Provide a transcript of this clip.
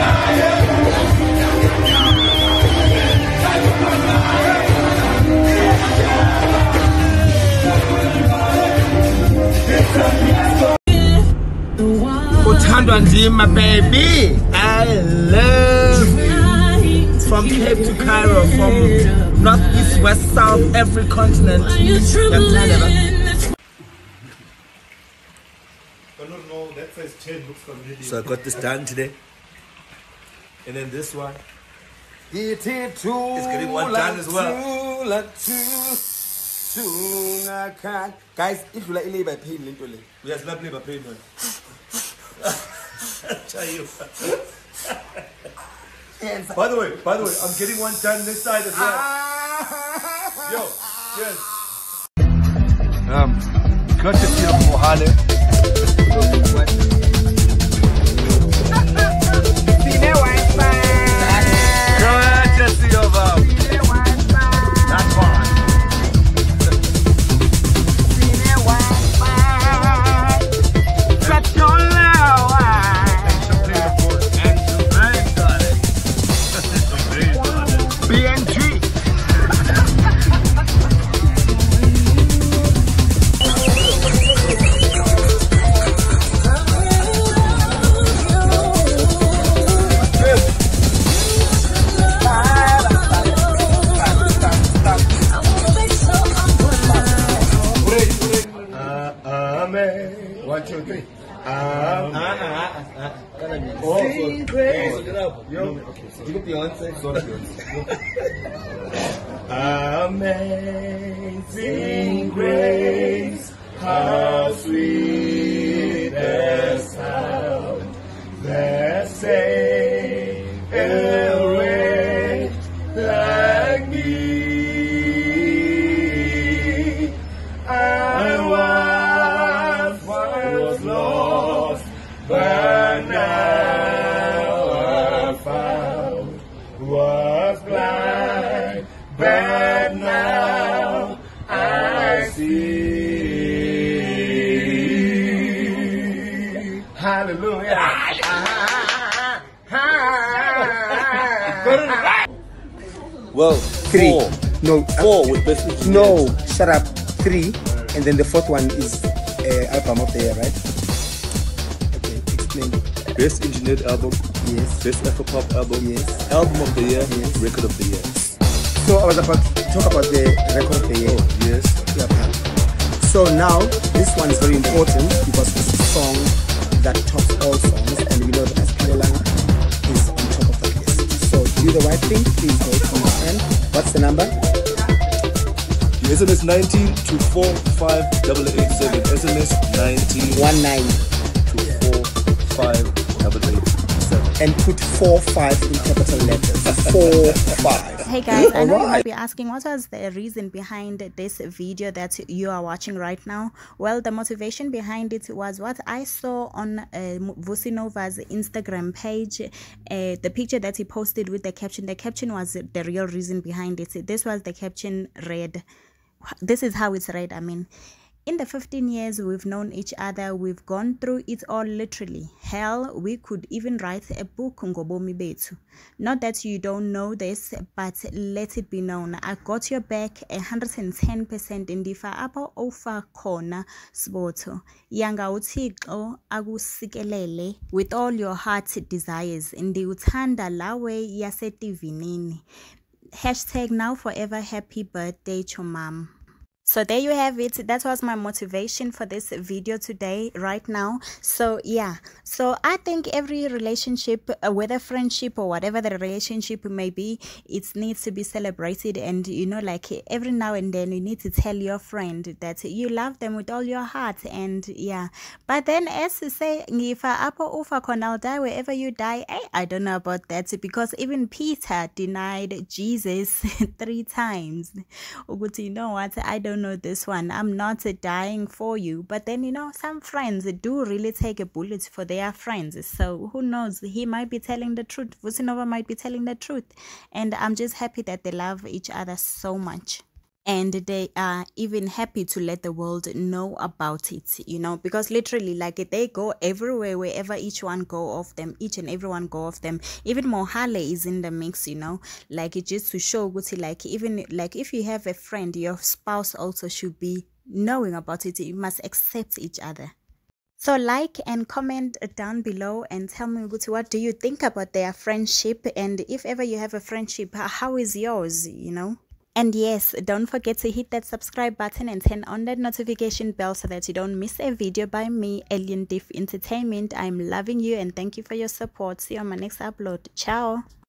My baby, I love from Cape to Cairo, from north, east, west, south, every continent. So I got this done today, and then this one is getting one done as well. Guys, if you like labor pain, we have not labor pain. Tell you. By the way, I'm getting one done this side as well. Yo, yes. Courtesy of Mohale. Courtesy of that one. One, two, thrih. Amazing grace, how sweet the sound that saved a wretch like me. I was lost, but now I'm found. Was blind, but now I see. Hallelujah. Well, three. Four. No, four with best engineers. No, shut up. Three, and then the fourth one is album of the year, right? Okay, explain. Best engineered album. Yes. Best Afro-pop album. Yes. Album of the year. Yes. Record of the year. So I was about to talk about the record of the year. Oh, yes. Yeah. So now this one is very important because it's a song that tops all songs, and we know that Askilelang is on top of that list. So do the right thing, please vote for my friend. What's the number? SMS 19 to 45887. SMS 19 19 to 45887. And put 45 in capital letters. 45. Hey guys, I know you might be asking what was the reason behind this video that you are watching right now. Well, the motivation behind it was what I saw on Vusi Nova's Instagram page. The picture that he posted with the caption was the real reason behind it. This was the caption read. This is how it's read. I mean, in the 15 years we've known each other, we've gone through it all literally. Hell, we could even write a book, Ngobomi Bethu. Not that you don't know this, but let it be known. I got your back 110% indifa apa ofa khona sibotho. Yanga uthixo akusikelele with all your heart desires. Ndi uthanda lawe yasetivinini. Hashtag now forever happy birthday to mom. So there you have it. That was my motivation for this video today, right now. So yeah, so I think every relationship, whether friendship or whatever the relationship may be, it needs to be celebrated. And you know, like every now and then you need to tell your friend that you love them with all your heart. And yeah, but then as to say, I'll die wherever you die, I don't know about that, because even Peter denied Jesus 3 times. You know what, I don't know this one. I'm not dying for you. But then, you know, some friends do really take a bullet for their friends. So who knows, he might be telling the truth. Vusi Nova might be telling the truth. And I'm just happy that they love each other so much. and they are even happy to let the world know about it, you know, because literally like they go everywhere, wherever each and everyone go of them. Even Mohale is in the mix, you know, like it just to show like even like if you have a friend, your spouse also should be knowing about it. You must accept each other. So like and comment down below and tell me what do you think about their friendship, and if ever you have a friendship, how is yours, you know? And yes, don't forget to hit that subscribe button and turn on that notification bell so that you don't miss a video by me, Alien Diff Entertainment. I'm loving you and thank you for your support. See you on my next upload. Ciao.